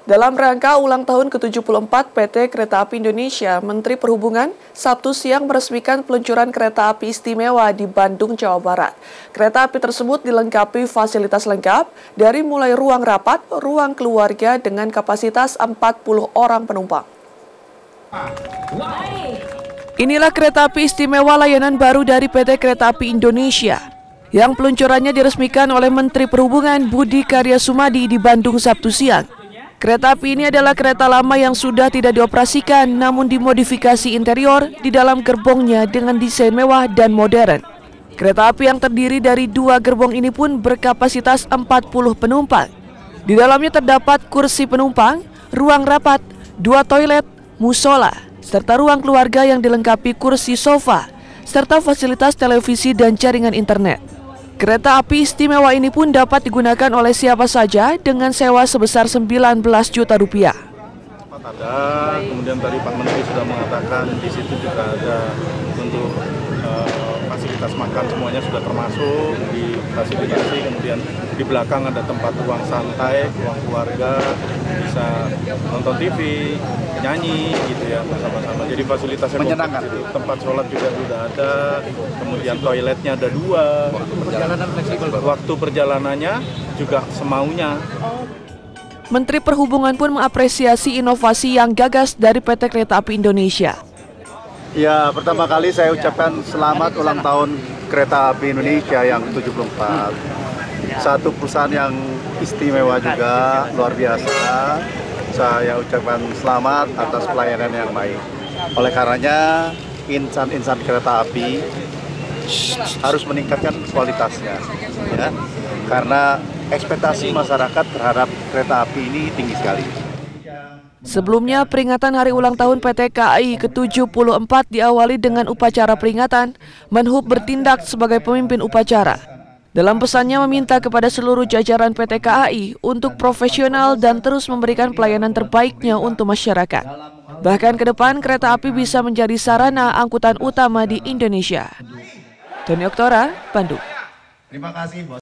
Dalam rangka ulang tahun ke-74 PT Kereta Api Indonesia, Menteri Perhubungan Sabtu siang meresmikan peluncuran kereta api istimewa di Bandung, Jawa Barat. Kereta api tersebut dilengkapi fasilitas lengkap dari mulai ruang rapat, ruang keluarga dengan kapasitas 40 orang penumpang. Inilah kereta api istimewa layanan baru dari PT Kereta Api Indonesia yang peluncurannya diresmikan oleh Menteri Perhubungan Budi Karya Sumadi di Bandung Sabtu siang. Kereta api ini adalah kereta lama yang sudah tidak dioperasikan namun dimodifikasi interior di dalam gerbongnya dengan desain mewah dan modern. Kereta api yang terdiri dari 2 gerbong ini pun berkapasitas 40 penumpang. Di dalamnya terdapat kursi penumpang, ruang rapat, 2 toilet, musola, serta ruang keluarga yang dilengkapi kursi sofa, serta fasilitas televisi dan jaringan internet. Kereta api istimewa ini pun dapat digunakan oleh siapa saja dengan sewa sebesar 19 juta rupiah. Ada, kemudian tadi Pak Menteri sudah mengatakan di situ juga ada untuk fasilitas makan semuanya sudah termasuk di fasilitasi, kemudian di belakang ada tempat ruang santai, ruang keluarga, bisa nonton TV, nyanyi gitu ya bersama-sama. Jadi fasilitasnya menyenangkan. Tempat sholat juga sudah ada, kemudian toiletnya ada 2. Perjalanan fleksibel. Waktu perjalanannya juga semaunya. Menteri Perhubungan pun mengapresiasi inovasi yang gagas dari PT Kereta Api Indonesia. Ya, pertama kali saya ucapkan selamat ulang tahun Kereta Api Indonesia yang ke-74. Satu perusahaan yang istimewa juga, luar biasa. Saya ucapkan selamat atas pelayanan yang baik. Oleh karenanya, insan-insan kereta api harus meningkatkan kualitasnya, ya, karena ekspektasi masyarakat terhadap kereta api ini tinggi sekali. Sebelumnya, peringatan hari ulang tahun PT KAI ke-74 diawali dengan upacara peringatan. Menhub bertindak sebagai pemimpin upacara. Dalam pesannya meminta kepada seluruh jajaran PT KAI untuk profesional dan terus memberikan pelayanan terbaiknya untuk masyarakat. Bahkan ke depan kereta api bisa menjadi sarana angkutan utama di Indonesia. Tony Oktora, Bandung. Terima kasih, Bos.